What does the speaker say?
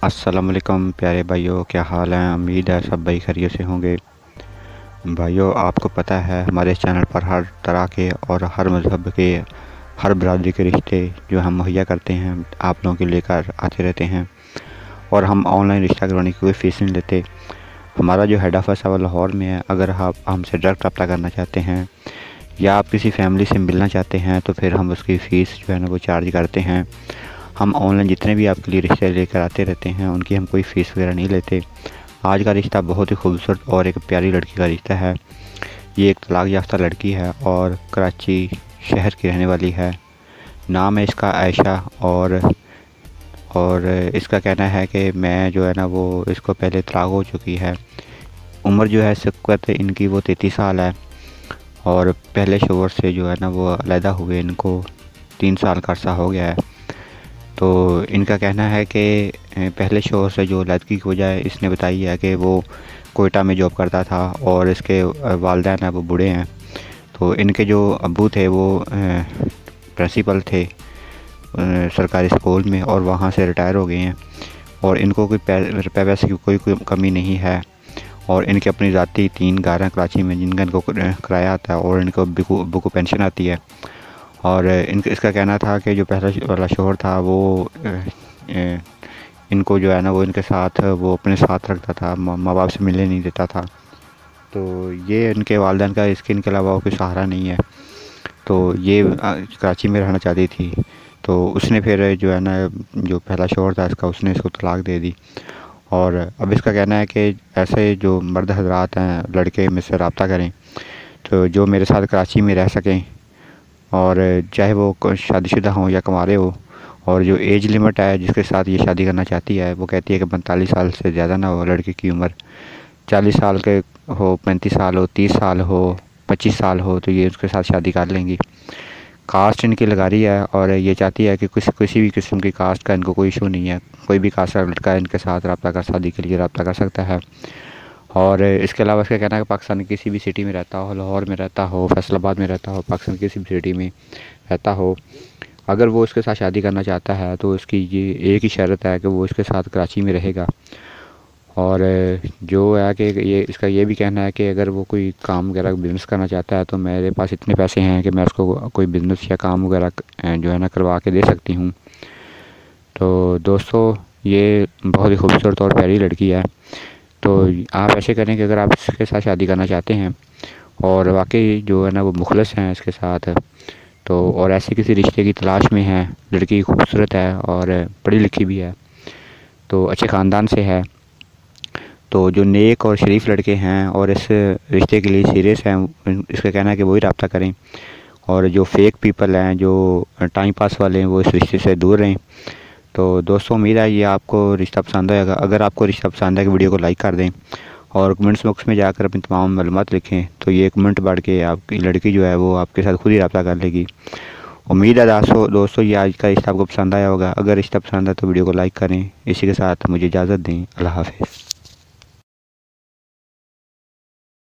अस्सलाम वालेकुम प्यारे भाइयों, क्या हाल है। उम्मीद है सब भाई खैरियत से होंगे। भाइयों, आपको पता है हमारे चैनल पर हर तरह के और हर मज़हब के, हर बरादरी के रिश्ते जो हम मुहैया करते हैं आप लोगों के लेकर आते रहते हैं। और हम ऑनलाइन रिश्ता करवाने की कोई फ़ीस नहीं लेते। हमारा जो हेड ऑफ़िस है वो लाहौर में है। अगर आप हमसे डायरेक्ट रब्ता करना चाहते हैं या आप किसी फैमिली से मिलना चाहते हैं तो फिर हम उसकी फ़ीस जो है ना वो चार्ज करते हैं। हम ऑनलाइन जितने भी आपके लिए रिश्ते लेकर आते रहते हैं उनकी हम कोई फ़ीस वगैरह नहीं लेते। आज का रिश्ता बहुत ही खूबसूरत और एक प्यारी लड़की का रिश्ता है। ये एक तलाक याफ्ता लड़की है और कराची शहर की रहने वाली है। नाम है इसका आयशा। और इसका कहना है कि मैं जो है ना वो इसको पहले तलाक हो चुकी है। उम्र जो है इस वक्त इनकी वो 33 साल है और पहले शोहर से जो है ना वो अलहदा हुए इनको 3 साल का अरसा हो गया है। तो इनका कहना है कि पहले शोहर से जो अलहदगी की वजह इसने बताई है कि वो कोयटा में जॉब करता था और इसके वालिदैन हैं वो बूढ़े हैं। तो इनके जो अब्बू थे वो प्रिंसिपल थे सरकारी स्कूल में और वहाँ से रिटायर हो गए हैं। और इनको कोई पैसे की कोई कमी नहीं है। और इनके अपनी ज़ाती 3 घर हैं कराची में जिनका इनको किराया आता है और इनको अब्बू को पेंशन आती है। और इसका कहना था कि जो पहला वाला शोहर था वो इनको जो है ना वो इनके साथ वो अपने साथ रखता था, माँ बाप से मिलने नहीं देता था। तो ये इनके वालिदैन का इनके अलावा कोई सहारा नहीं है। तो ये कराची में रहना चाहती थी। तो उसने फिर जो है ना जो पहला शोहर था इसका उसने इसको तलाक दे दी। और अब इसका कहना है कि ऐसे जो मर्द हजरात हैं लड़के मुझसे रब्ता करें तो जो मेरे साथ कराची में रह सकें और चाहे वो शादीशुदा हों या कुंवारे हो। और जो एज लिमिट है जिसके साथ ये शादी करना चाहती है वो कहती है कि 45 साल से ज़्यादा ना हो। लड़के की उम्र 40 साल के हो, 35 साल हो, 30 साल हो, 25 साल हो तो ये उसके साथ शादी कर लेंगी। कास्ट इनकी लगा रही है और ये चाहती है कि किसी भी किस्म की कास्ट का इनको कोई इशू नहीं है। कोई भी कास्ट का लड़का इनके साथ रब्ता कर शादी के लिए रब्ता कर सकता है। और इसके अलावा इसका कहना है कि पाकिस्तान की किसी भी सिटी में रहता हो, लाहौर में रहता हो, फैसलाबाद में रहता हो, पाकिस्तान की किसी भी सिटी में रहता हो, अगर वो उसके साथ शादी करना चाहता है तो उसकी ये एक ही शर्त है कि वो उसके साथ कराची में रहेगा। और जो है कि इसका ये भी कहना है कि अगर वो कोई काम वगैरह बिज़नेस करना चाहता है तो मेरे पास इतने पैसे हैं कि मैं उसको कोई बिज़नेस या काम वगैरह जो है ना करवा के दे सकती हूँ। तो दोस्तों, ये बहुत ही खूबसूरत और प्यारी लड़की है। तो आप ऐसे करें कि अगर आप इसके साथ शादी करना चाहते हैं और वाकई जो है ना वो मुखलिस हैं इसके साथ, तो और ऐसे किसी रिश्ते की तलाश में हैं, लड़की खूबसूरत है और पढ़ी लिखी भी है, तो अच्छे ख़ानदान से है, तो जो नेक और शरीफ लड़के हैं और इस रिश्ते के लिए सीरियस हैं, इसका कहना है कि वही रब्ता करें। और जो फेक पीपल हैं, जो टाइम पास वाले हैं, वो इस रिश्ते से दूर रहें। तो दोस्तों, उम्मीद है ये आपको रिश्ता पसंद आएगा। अगर आपको रिश्ता पसंद है कि वीडियो को लाइक कर दें और कमेंट्स बॉक्स में जाकर अपनी तमाम मालूमात लिखें तो ये कमेंट बढ़ के आपकी लड़की जो है वो आपके साथ खुद ही रब्ता कर लेगी। उम्मीद है दोस्तों ये आज का रिश्ता आपको पसंद आया होगा। अगर रिश्ता पसंद है तो वीडियो को लाइक करें। इसी के साथ मुझे इजाज़त दें। अल्लाह हाफ़िज़।